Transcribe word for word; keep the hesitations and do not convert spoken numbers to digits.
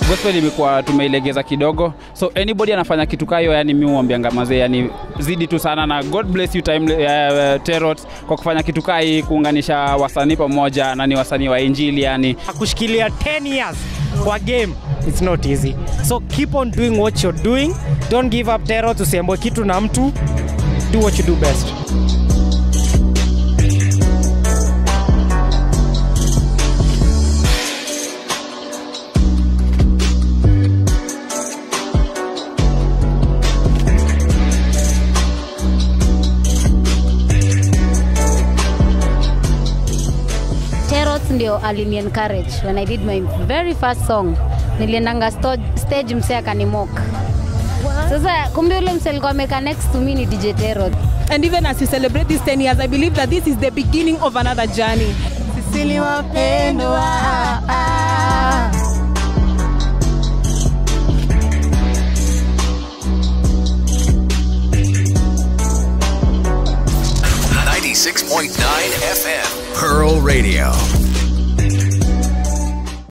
Gospel imekuwa tumeilegeza kidogo. So anybody anafanya kitu kayo, yani mimi huambianga mazee, yani zidi tu sana, na God bless you time uh, Terot kwa kufanya kitu kai, kuunganisha wasanii pamoja na ni wasanii wa injili. Yani kushikilia ten years kwa game, it's not easy. So keep on doing what you're doing. Don't give up. Terot usiambo kitu na mtu. Do what you do best. Terot ndio alini encourage when I did my very first song. Niliendanga stage msee akanimock. Sasa kumbe ule msee alikuwa ameka next to me ni D J Terot. And even as we celebrate these ten years, I believe that this is the beginning of another journey. Sisili wapendwa. ninety-six point nine F M Pearl Radio.